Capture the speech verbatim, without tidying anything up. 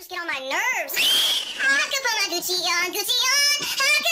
Strippers get on my nerves. I could put my Gucci on, Gucci on. I could